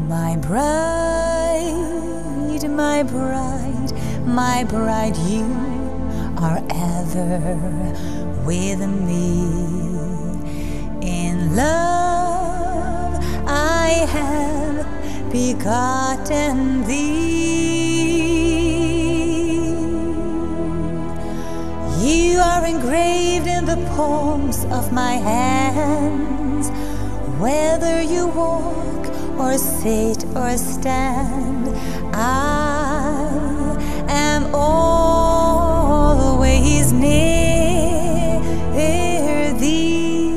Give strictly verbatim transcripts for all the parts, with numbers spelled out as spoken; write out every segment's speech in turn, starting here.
My bride, my bride, my bride, you are ever with me. In love I have begotten thee. You are engraved in the palms of my hands. Whether you walk or sit or stand, I am always near thee.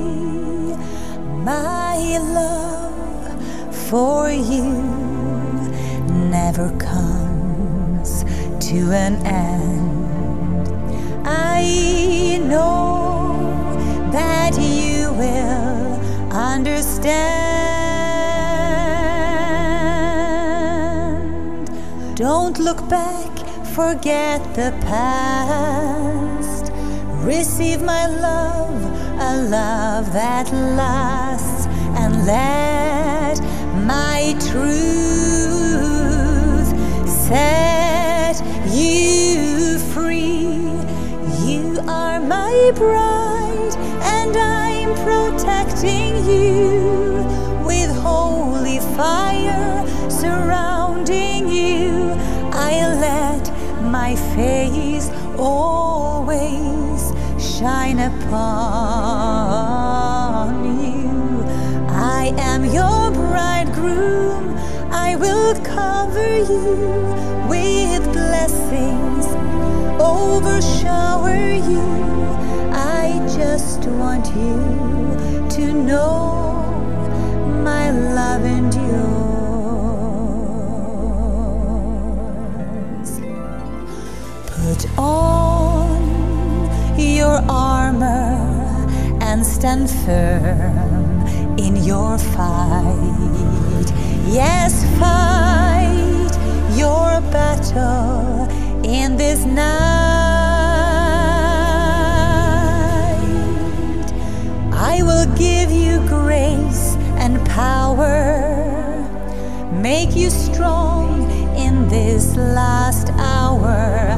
My love for you never comes to an end. I know that you will understand. Don't look back, forget the past. Receive my love, a love that lasts, and let my truth set you free. You are my bride, and I'm protecting you with holy fire surrounding you. I let my face always shine upon you. I am your bridegroom. I will cover you with blessings, overshower you. I just want you to know my love endures. Put on your armor and stand firm in your fight. Yes, fight your battle in this night. I will give you grace and power, make you strong in this last hour.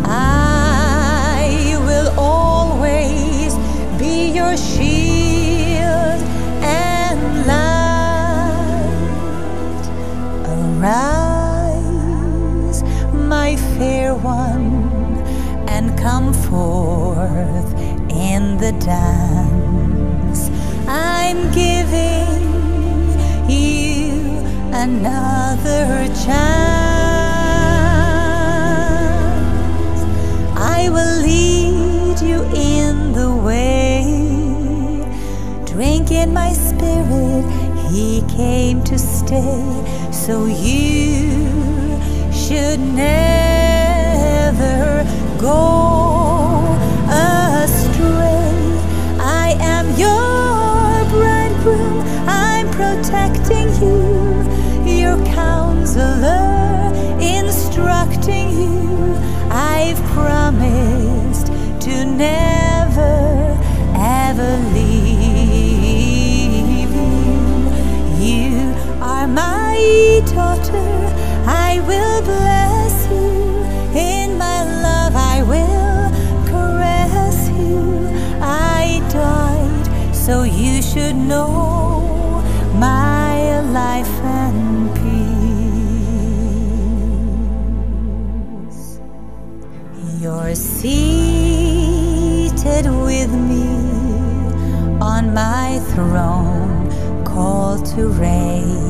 I will always be your shield and light. Arise, my fair one, and come forth in the dance. I'm giving you another chance. I will lead you in the way. Drink in my spirit, he came to stay. So you should never go astray. I am your bridegroom, I'm protecting you, your counselor, instructing you. I've promised to never, ever leave you. You are my daughter, I will bless you. In my love I will caress you. I died so you should know my life and peace. You're seated with me on my throne, called to reign.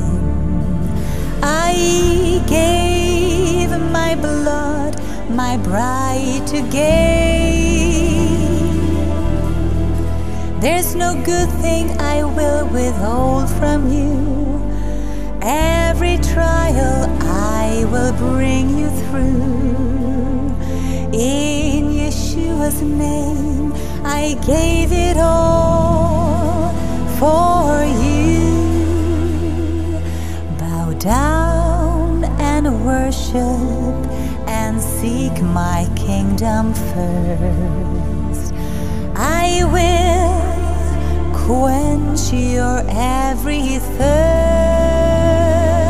I gave my blood, my bride to gain. There's no good thing I will withhold from you. Every trial I will bring you through. In Yeshua's name I gave it all for you. Bow down and worship and seek my kingdom first. I will quench your every thirst.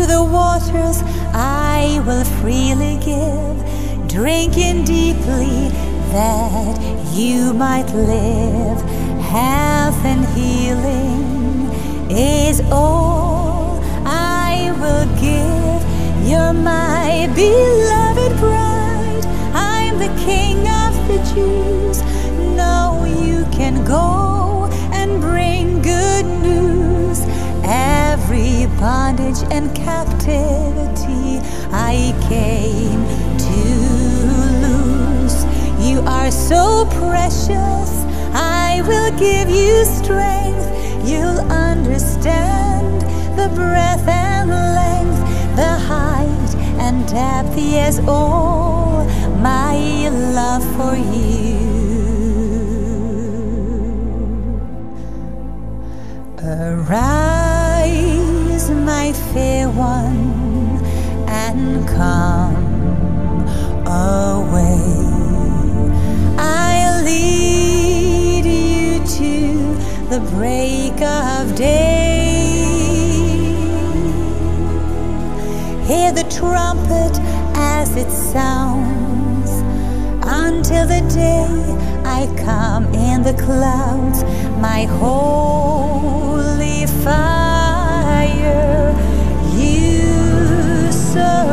to the waters I will freely give, drinking deeply that you might live. Health and healing is all I will give. You're my beloved bride, I'm the King of the Jews. No, you can go and bring good news. Every bondage and captivity I came to loose. You are so precious, I will give you strength. You'll understand the breadth and length, the height and depth, yes, all my love for you. Arise, my fair one, and come away. I'll lead you to the break of day. Hear the trumpet as it sounds, until the day I come in the clouds. My holy fire, you surround.